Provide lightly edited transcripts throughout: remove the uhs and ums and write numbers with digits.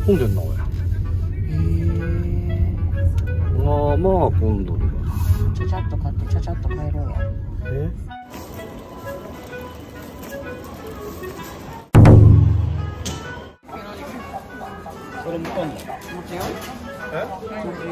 混んでんな、おい。まあまあ混んどるわ。 ちゃちゃっと買ってちゃちゃっと帰ろうや。 それもかんの？ 持つよ。持つよ。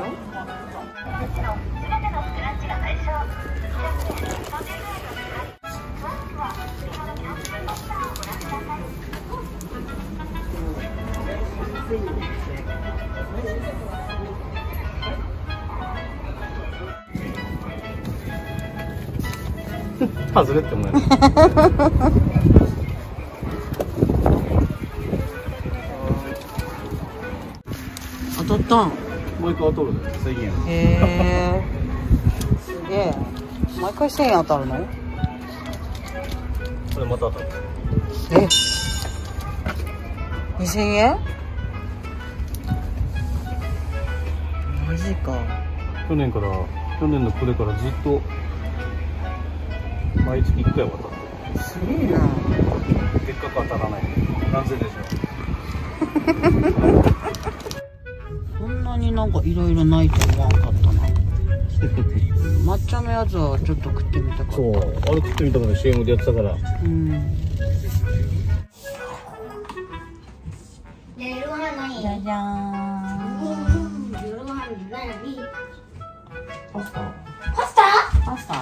外れって思うよ。 当たったん。 もう一個当たるで、1000円。 へえ。すげえ。毎回1000円当たるの？ これまた当たる。 え。2000円？マジか。 去年の暮れからずっと毎月1回は当たってる。 すげえな。 結果当たらない。なぜでしょう。 こんなになんかいろいろないと思わんかったな。抹茶のやつはちょっと食ってみたかった。 そう、あれ食ってみたから CM でやってたから。 うん。 夜ご飯何？ じゃじゃーん。 夜ご飯何？ パスタ。 パスタ？ パスタ。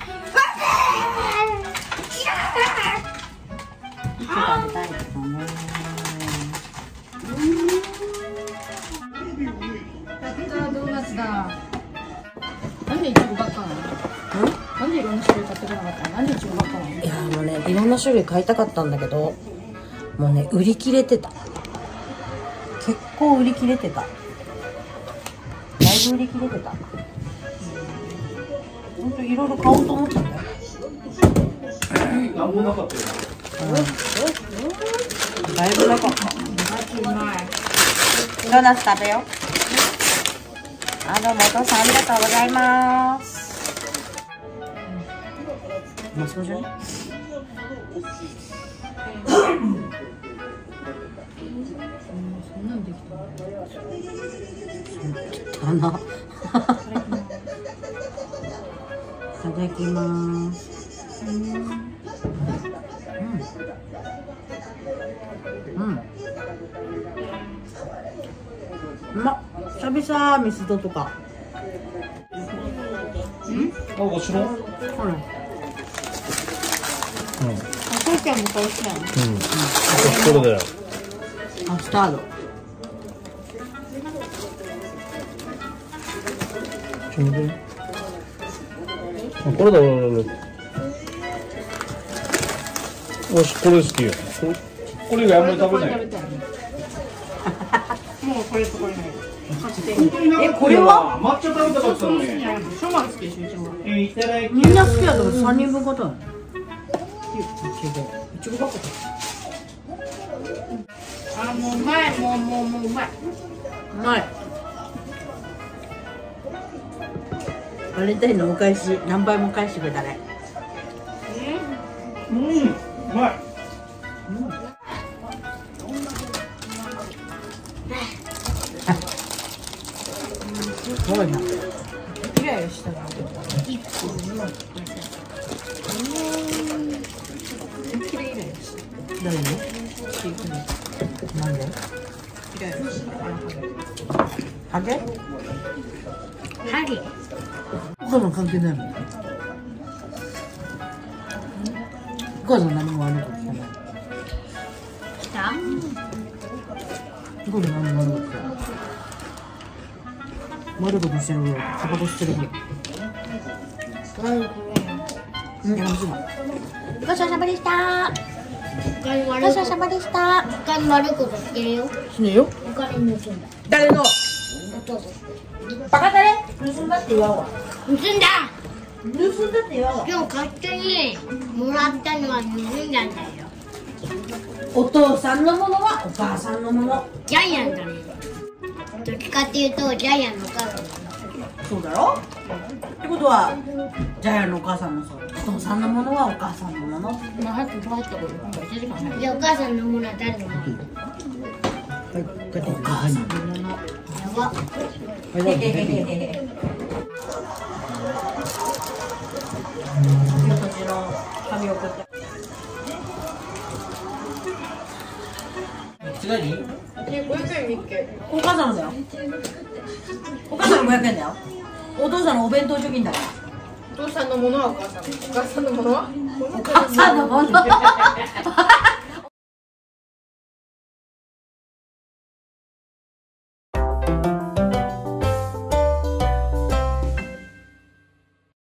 いつ食べたいですかね。 ドーナツだ。なんでイチゴばっかなの？なんでいろんな種類買ってこなかったの？なんでイチゴばっかなの？ いやもうね、いろんな種類買いたかったんだけど、もうね、売り切れてた。結構売り切れてた。だいぶ売り切れてた。ほんといろいろ買おうと思ったんだよ。 なんもなかったよ。 だいぶなかった。ドーナツ食べよう。どうもお父さんありがとうございます。うまそうじゃない？ そんなんできたの？ だな。いただきます。うまっ。久々ミスドとか。 あ、おしろ。 ほら。 お父ちゃんもこうしたの？ これだよ。 マスタード。 これだ、俺。よし、これ好きよ。これ以外あんまり食べない。 もうこれとこれない。 これは？ 抹茶食べたかったのに。 ショマ好きでしょ、イチゴ。 いただきみんな好きだと3人分買ったの。いちごばっかあ、もううまい、もううまい。 うまい。バレンタインのお返し何倍も返してくれたね。 うまい。 すごいな。 イライラしたら。 誰に？なんで？ハゲ？ ハゲ。 お母さん関係ないもん。お母さん何も悪いことしてない。 したお母さん何も悪いことしてない。悪いことしてるぐらいタバコ吸ってるぐらい。やめてな。ごちそうさまでした。ごちそうさまでした。 他に悪いことしてるよ。 しねえよ。 お金盗んだ。 誰の？ お父さん。 バカだね。盗んだって言わんわ。 盗んだ。 盗んだって言わんわ。 今日勝手にもらったのは盗んだんだよ。 お父さんのものはお母さんのもの。 ジャイアンだね。どっちかっていうとジャイアンのお母さん。 そうだろ？ってことはジャイアンのお母さんもそう。お父さんのものはお母さんのもの。 まあ、早く帰ってこい。じゃあお母さんのものは誰のもの？ ははい、こうやってやば。こちら紙送って。 500円見っけ。 お母さんのだよ。お母さんの500円だよ。お父さんのお弁当貯金だから。 お父さんのものはお母さんの。お母さんのものは？ お母さんのもの。